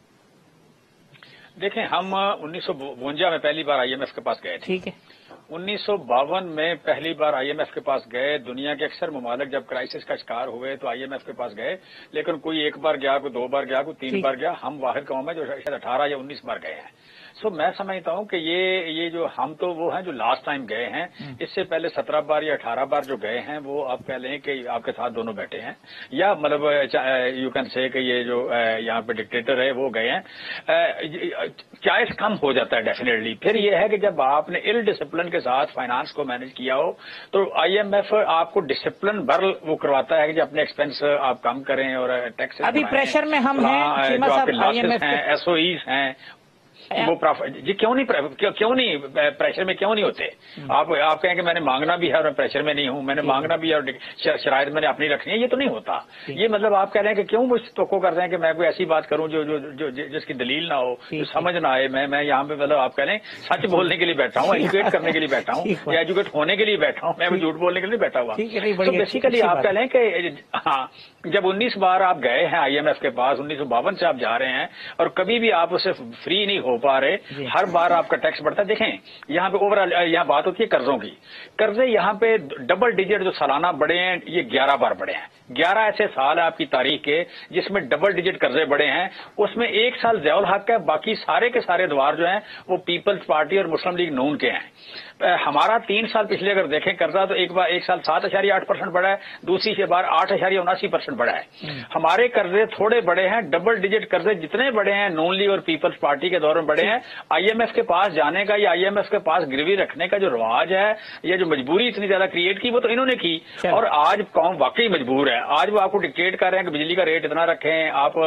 Speaker 4: देखें, हम उन्नीस सौ बवंजा में पहली बार आईएमएफ के पास गए थे।
Speaker 1: ठीक है।
Speaker 4: उन्नीस सौ बावन में पहली बार आईएमएफ के पास गए। दुनिया के अक्सर ममालिक जब क्राइसिस का शिकार हुए तो आईएमएफ के पास गए, लेकिन कोई एक बार गया, कोई दो बार गया, कोई तीन बार गया। हम वाहिद कौम है जो शायद अठारह या उन्नीस बार गए हैं। सो मैं समझता हूं कि ये ये जो हम तो वो हैं जो लास्ट टाइम गए हैं। इससे पहले सत्रह बार या अठारह बार जो गए हैं वो आप कह लें कि आपके साथ दोनों बैठे हैं, या मतलब यू कैन से कि ये जो यहाँ पे डिक्टेटर है वो गए हैं। चॉइस कम हो जाता है डेफिनेटली। फिर ये है कि जब आपने इल डिसिप्लिन के साथ फाइनेंस को मैनेज किया हो तो आईएमएफ आपको डिसिप्लिन भर वो करवाता है कि अपने एक्सपेंस आप कम करें और टैक्स।
Speaker 1: अभी प्रेशर में हम हैं,
Speaker 4: जो आपके लॉसेस हैं, एसओईज हैं, वो जी क्यों नहीं क्यों, क्यों नहीं प्रेशर में क्यों नहीं होते? आप आप कहें कि मैंने मांगना भी है और मैं प्रेशर में नहीं हूं, मैंने मांगना भी है और शरायत मैंने अपनी रखनी है, ये तो नहीं होता। ये मतलब आप कह रहे हैं कि क्यों वो तोको करते हैं कि मैं कोई ऐसी बात करूं जो जो जो जिसकी दलील ना हो, जो समझ ना आए। मैं मैं यहाँ पे मतलब आप कह रहे हैं सच बोलने के लिए बैठा हूँ, एजुकेट करने के लिए बैठा हूँ, या एजुकेट होने के लिए बैठा हूँ, मैं झूठ बोलने के लिए बैठा हुआ। तो बेसिकली आप कह रहे हैं कि हाँ, जब उन्नीस बार आप गए हैं आईएमएफ के पास, उन्नीस सौ बावन से आप जा रहे हैं और कभी भी आप उससे फ्री नहीं हो पा रहे, हर बार आपका टैक्स बढ़ता है। देखें, यहाँ पे ओवरऑल यहाँ बात होती है कर्जों की। कर्जे यहाँ पे डबल डिजिट जो सालाना बढ़े हैं, ये ग्यारह बार बढ़े हैं। ग्यारह ऐसे साल है आपकी तारीख के जिसमें डबल डिजिट कर्जे बढ़े हैं। उसमें एक साल ज़ियाउल हक है, बाकी सारे के सारे द्वार जो हैं वो पीपल्स पार्टी और मुस्लिम लीग नून के हैं। हमारा तीन साल पिछले अगर देखें कर्जा तो एक बार एक साल सात अशारिया आठ परसेंट बढ़ा है, दूसरी से बार आठ अशारिया उनासी परसेंट बढ़ा है। हमारे कर्जे थोड़े बड़े हैं, डबल डिजिट कर्जे जितने बड़े हैं नून लीग और पीपल्स पार्टी के दौर में बड़े हैं। आईएमएफ के पास जाने का या आईएमएफ के पास गिरवी रखने का जो रवाज है या जो मजबूरी इतनी ज्यादा क्रिएट की वो तो इन्होंने की, और आज कौम वाकई मजबूर है। आज वो आपको डिक्टेट कर रहे हैं कि बिजली का रेट इतना रखें, आप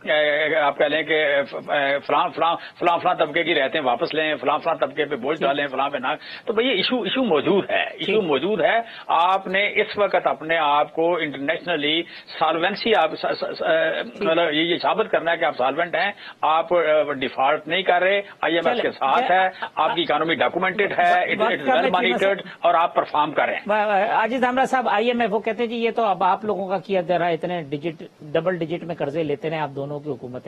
Speaker 4: आप कह लें कि फलां फलां फलां फलां तबके की रहते हैं वापस लें, फलां फलां तबके पे बोझ डालें, फलां पे ना। तो भैया इशू इशू मौजूद है, इशू मौजूद है। आपने इस वक्त अपने आप को इंटरनेशनली सॉल्वेंसी आप मतलब ये, ये साबित करना है कि आप सॉल्वेंट हैं, आप डिफॉल्ट नहीं कर रहे, आईएमएफ के साथ है, आपकी इकोनॉमी डॉक्यूमेंटेड है, इट इज वेल मॉनिटर्ड और आप परफॉर्म करें।
Speaker 1: आजिज धामरा साहब, आईएमएफ वो कहते हैं जी ये तो अब आप लोगों का किया जा रहा है, इतने डिजिट डबल डिजिट में कर्जे लेते हैं आप दोनों की हुकूमतें।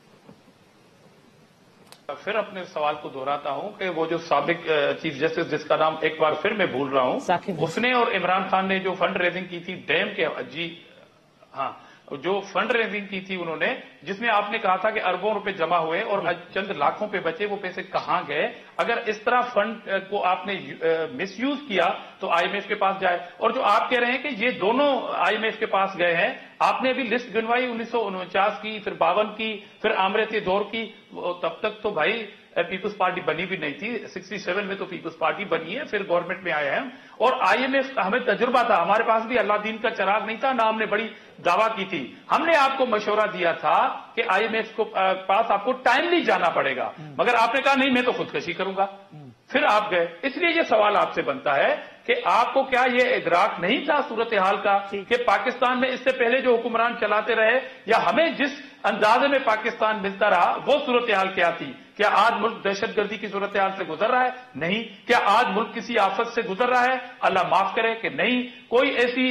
Speaker 2: फिर अपने सवाल को दोहराता हूं कि वो जो साबिक चीफ जस्टिस जिसका नाम एक बार फिर मैं भूल रहा हूं, उसने और इमरान खान ने जो फंड रेजिंग की थी डैम के, जी हाँ, जो फंड रेजिंग की थी उन्होंने, जिसमें आपने कहा था कि अरबों रुपए जमा हुए और चंद लाखों पे बचे, वो पैसे कहां गए? अगर इस तरह फंड को आपने मिसयूज किया तो आईएमएफ के पास जाए। और जो आप कह रहे हैं कि ये दोनों आईएमएफ के पास गए हैं, आपने अभी लिस्ट गिनवाई उन्नीस सौ उनचास की, फिर बावन की, फिर आमरती दौर की, तब तक तो भाई पीपुल्स पार्टी बनी भी नहीं थी। सड़सठ में तो पीपुल्स पार्टी बनी है, फिर गवर्नमेंट में आए हैं। और आईएमएफ का हमें तजुर्बा था, हमारे पास भी अल्लाह दीन का चिराग नहीं था ना, हमने बड़ी दावा की थी। हमने आपको मशवरा दिया था कि आईएमएफ को पास आपको टाइमली जाना पड़ेगा, मगर आपने कहा नहीं मैं तो खुदकशी करूंगा, फिर आप गए। इसलिए ये सवाल आपसे बनता है कि आपको क्या ये इदराक नहीं था सूरत हाल का कि पाकिस्तान में इससे पहले जो हुक्मरान चलाते रहे या हमें जिस अंदाजे में पाकिस्तान मिलता रहा वो सूरत हाल क्या थी? क्या आज मुल्क दहशतगर्दी की सूरत हाल से गुजर रहा है? नहीं। क्या आज मुल्क किसी आफत से गुजर रहा है? अल्लाह माफ करे कि नहीं। कोई ऐसी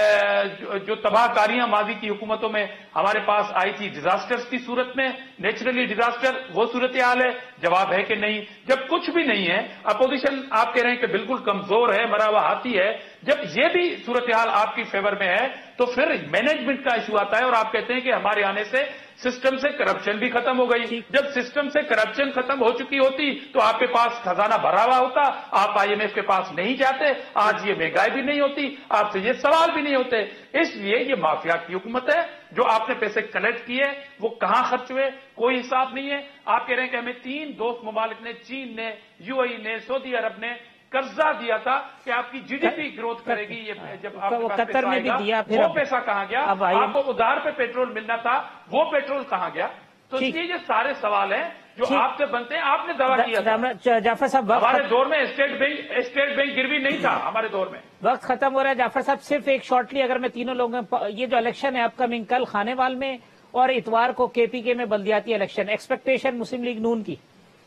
Speaker 2: जो, जो तबाहकारियां माजी की हुकूमतों में हमारे पास आई थी डिजास्टर्स की सूरत में, नेचुरली डिजास्टर, वो सूरत हाल है? जवाब है कि नहीं। जब कुछ भी नहीं है, अपोजिशन आप कह रहे हैं कि बिल्कुल कमजोर है, मरा हुआ हाथी है, जब ये भी सूरत हाल आपकी फेवर में है तो फिर मैनेजमेंट का इशू आता है और आप कहते हैं कि हमारे आने से सिस्टम से करप्शन भी खत्म हो गई। जब सिस्टम से करप्शन खत्म हो चुकी होती तो आपके पास खजाना भरा हुआ होता, आप आईएमएफ के पास नहीं जाते, आज ये महंगाई भी नहीं होती, आपसे ये सवाल भी नहीं होते। इसलिए ये माफिया की हुकूमत है। जो आपने पैसे कलेक्ट किए वो कहां खर्च हुए कोई हिसाब नहीं है। आप कह रहे हैं कि हमें तीन दोस्त ममालिक ने, चीन ने, यूएई ने, सऊदी अरब ने कर्जा दिया था कि आपकी जीडीपी ग्रोथ करेगी, ये जब आपके पास पैसा आएगा, वो पैसा कहां गया? आपको उधार पे पेट्रोल मिलना था, वो पेट्रोल कहां गया? तो इसलिए ये सारे सवाल हैं जो आपसे बनते हैं। आपने दावा किया था
Speaker 1: जाफर साहब,
Speaker 2: हमारे दौर में स्टेट बैंक स्टेट बैंक गिरवी नहीं था हमारे दौर में।
Speaker 1: वक्त खत्म हो रहा है जाफर साहब, सिर्फ एक शॉर्टली अगर मैं तीनों लोगों, ये जो इलेक्शन है अपकमिंग, कल खानेवाल में और इतवार को केपीके में बल्दियाती election, expectation Muslim League Noon की?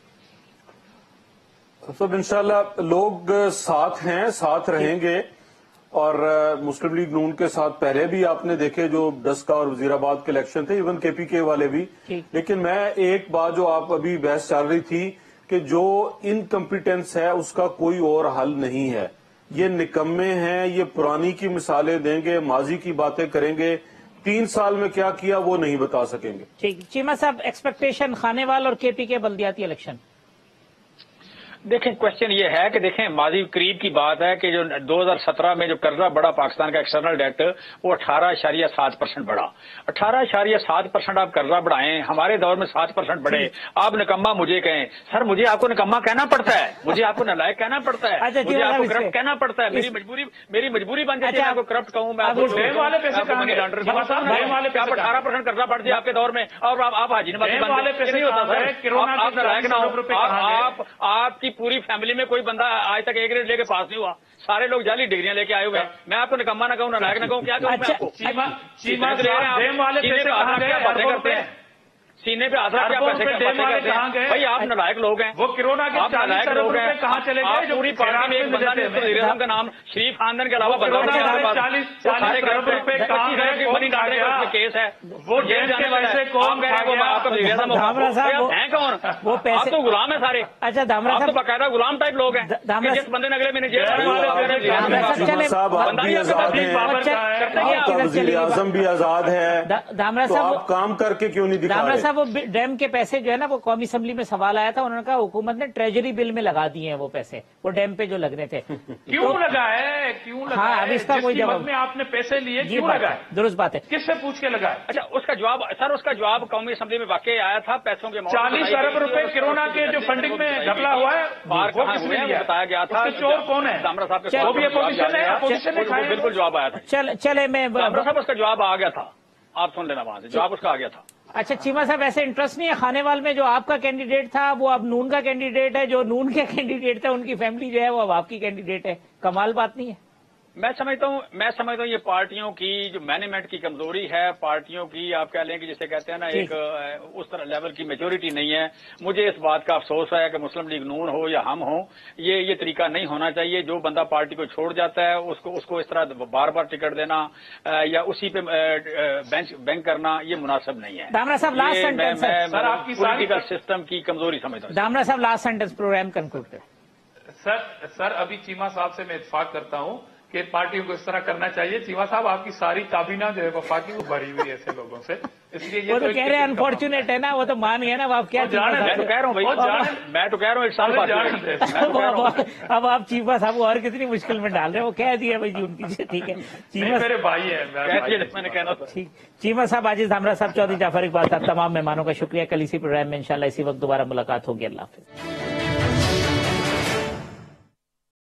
Speaker 3: सब इंशाल्लाह लोग साथ हैं, साथ रहेंगे और मुस्लिम लीग नून के साथ पहले भी आपने देखे जो डस्का और वजीराबाद के इलेक्शन थे, इवन केपीके वाले भी। लेकिन मैं एक बात जो आप अभी बहस चल रही थी कि जो इनकम्पिटेंस है उसका कोई और हल नहीं है। ये निकम्मे हैं, ये पुरानी की मिसालें देंगे, माजी की बातें करेंगे, तीन साल में क्या किया वो नहीं बता सकेंगे।
Speaker 1: ठीक, चीमा साहब एक्सपेक्टेशन खानेवाल और केपीके बल्दियाती इलेक्शन?
Speaker 4: देखें, क्वेश्चन ये है कि देखें माजी करीब की बात है कि जो दो हज़ार सत्रह में जो कर्जा बढ़ा पाकिस्तान का एक्सटर्नल डेट वो अठारह इशारिया सात परसेंट बढ़ा। अठारह इशारिया सात परसेंट आप कर्जा बढ़ाएं, हमारे दौर में सात परसेंट बढ़े, आप निकम्मा मुझे कहें। सर मुझे आपको निकम्मा कहना पड़ता है, मुझे आपको नालायक कहना पड़ता है, मुझे आपको करप्ट कहना पड़ता है। मेरी मजबूरी मेरी मजबूरी बन जाती है आपको करप्ट कहूं मैं। आप अठारह परसेंट कर्जा बढ़ दिया आपके दौर में और आप हाजी नवाज आप आपकी पूरी फैमिली में कोई बंदा आज तक ए ग्रेड लेके पास नहीं हुआ, सारे लोग जाली डिग्रियां लेके आए हुए हैं। मैं आपको निकम्मा ना कहूं, नालायक ना कहूं, क्या कहूं मैं आपको? बातें करते हैं सीने पे आधार क्या पैसे करते हैं? भाई आप नालायक लोग हैं,
Speaker 2: वो कोरोना के
Speaker 4: नालायक लोग हैं। कहाँ चले गए? पूरी पार्टी में एक बंदा वज़ीर-ए-आज़म का नाम शरीफ खानदान के अलावा बंदा
Speaker 2: चालीस चालीस करोड़ रुपए
Speaker 4: मनी डालने का केस है, वो जेल जाने वाले से कौन कह रहा है? आपका वज़ीर-ए-आज़म हैं कौन?
Speaker 1: वो पैसे
Speaker 4: आप तो गुलाम है सारे।
Speaker 1: अच्छा दामरा साहब,
Speaker 4: तो बाकायदा गुलाम टाइप लोग हैं। जिस बंदे ने अगले महीने जेल
Speaker 3: वज़ीर-ए-आज़म भी आजाद है,
Speaker 1: दामरा साहब
Speaker 3: आप काम करके क्यों नहीं दिखा रहे?
Speaker 1: वो डैम के पैसे जो है ना, वो कौमी असेंबली में सवाल आया था, उन्होंने कहा हुकूमत ने ट्रेजरी बिल में लगा दिए हैं वो पैसे, वो डैम पे जो लगने थे।
Speaker 2: क्यों तो, लगा है क्यों लगा
Speaker 1: हाँ, अब इसका कोई जवाब
Speaker 2: में आपने पैसे लिए क्यों लगा है?
Speaker 1: दुरुस्त बात है,
Speaker 2: किससे पूछ के लगा है?
Speaker 4: अच्छा उसका जवाब सर, उसका जवाब कौमी असेंबली में वाकई आया था। पैसों के
Speaker 2: चालीस अरब रुपए कोरोना के जो फंडिंग में घपला हुआ है
Speaker 4: वो किसने बताया गया था?
Speaker 2: चोर कौन है?
Speaker 4: दामरा साहब
Speaker 2: वो भी अपोजिशन है, अपोजिशन ने खाया,
Speaker 4: बिल्कुल जवाब आया था।
Speaker 1: चल चले मैं
Speaker 4: दामरा साहब उसका जवाब आ गया था, आप सुन लेना वहां से जवाब उसका आ गया था।
Speaker 1: अच्छा चीमा साहब, ऐसे इंटरेस्ट नहीं है खानेवाल में? जो आपका कैंडिडेट था वो अब नून का कैंडिडेट है, जो नून का कैंडिडेट था उनकी फैमिली जो है वो अब आपकी कैंडिडेट है, कमाल बात नहीं है?
Speaker 4: मैं समझता हूँ मैं समझता हूँ ये पार्टियों की जो मैनेजमेंट की कमजोरी है, पार्टियों की आप कह लें कि जिसे कहते हैं ना एक उस तरह लेवल की मेजोरिटी नहीं है। मुझे इस बात का अफसोस है कि मुस्लिम लीग नून हो या हम हो, ये ये तरीका नहीं होना चाहिए। जो बंदा पार्टी को छोड़ जाता है उसको उसको इस तरह बार बार टिकट देना या उसी पे बेंच बैंक करना, ये मुनासिब नहीं है।
Speaker 1: दामरा साहब लास्ट सेंटेंस
Speaker 2: सर, आपकी
Speaker 4: पॉलिटिकल सिस्टम की कमजोरी समझता हूँ।
Speaker 1: दामरा साहब लास्ट सेंटेंस, प्रोग्राम कंक्लूड कर।
Speaker 2: सर सर अभी चीमा साहब से मैं इत्तेफाक करता हूं कि पार्टियों को इस तरह करना चाहिए। चीमा साहब, आपकी सारी काबीना जो है वफाकी वो भरी हुई है ऐसे लोगों से, इसलिए ये
Speaker 1: वो तो कह रहे हैं अनफॉर्चुनेट है ना, वो तो मान गया ना, आप क्या
Speaker 4: मैं तो कह रहा हूँ भाई, मैं तो कह रहा हूँ एक साल
Speaker 1: बाद अब आप चीमा साहब को और कितनी मुश्किल में डाल रहे हैं, वो कह दिया भाई जी उनकी, ठीक है। चीमा
Speaker 2: मेरे भाई है,
Speaker 4: मैंने कहना
Speaker 1: ठीक। चीमा साहब, आजिज हमरा साहब, चौधरी जाफर इकबाल साहब, तमाम मेहमानों का शुक्रिया। कल इसी प्रोग्राम में इंशाल्लाह इसी वक्त दोबारा मुलाकात होगी। अल्लाह हाफिज।